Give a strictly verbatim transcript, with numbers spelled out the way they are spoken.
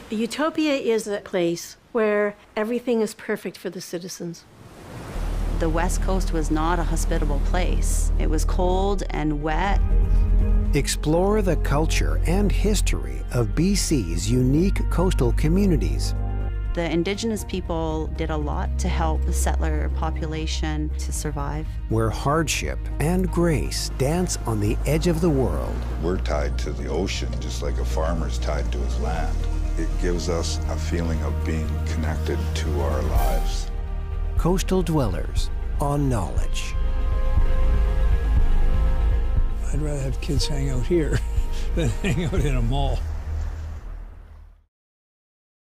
A utopia is a place where everything is perfect for the citizens. The West Coast was not a hospitable place. It was cold and wet. Explore the culture and history of B C's unique coastal communities. The Indigenous people did a lot to help the settler population to survive. Where hardship and grace dance on the edge of the world. We're tied to the ocean just like a farmer's tied to his land. It gives us a feeling of being connected to our lives. Coastal Dwellers on Knowledge. I'd rather have kids hang out here than hang out in a mall.